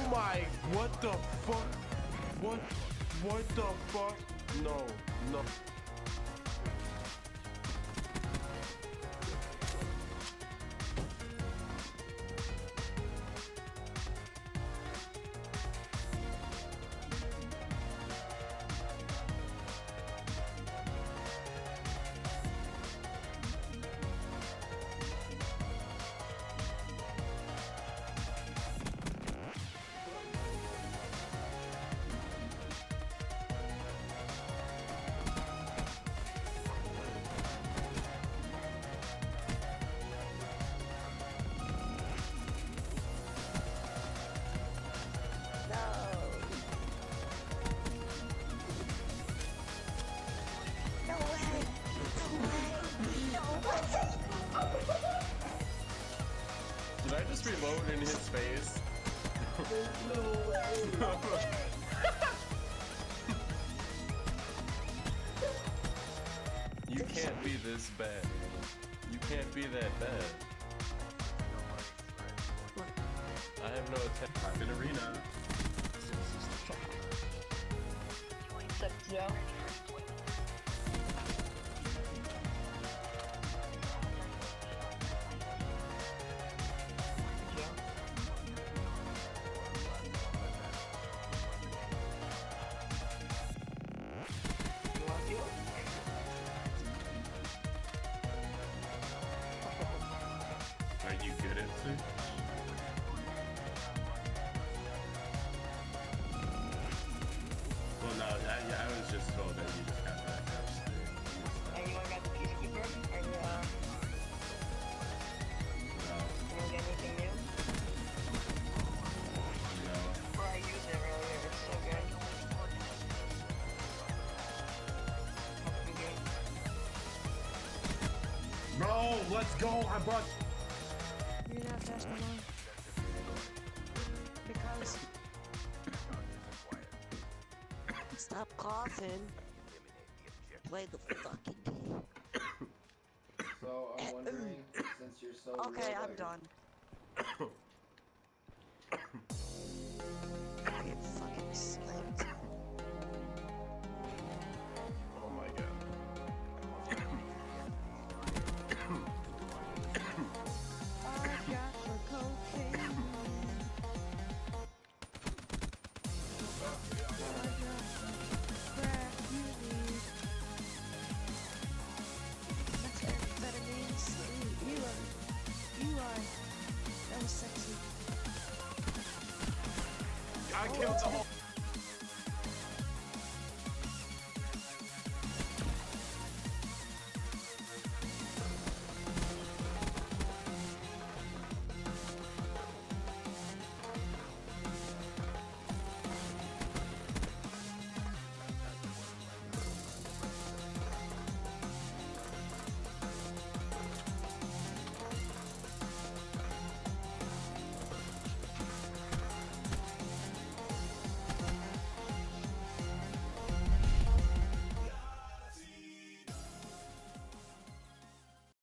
my, what the fuck? What the fuck? No, no. Did I just reload in his face? There's no way. You can't be this bad. You can't be that bad. I have no attempt. I'm in arena. What's up, Joe? Are you good at Switch? Well, no, I was just told that you just got that first thing. Anyone got the Peacekeeper? Or, No. anyone get anything new? No. Or I used it earlier, it's so good. Bro, let's go! I brought. You're gonna have to ask my mom. Because. Stop coughing. Play the fucking game. So I'm wondering, since you're so Okay, I'm low-level- done. I get fucking slipped. Oh my god. I got the cocaine. Crack you need. That's amphetamine sweet. You are. That was sexy. I killed the whole.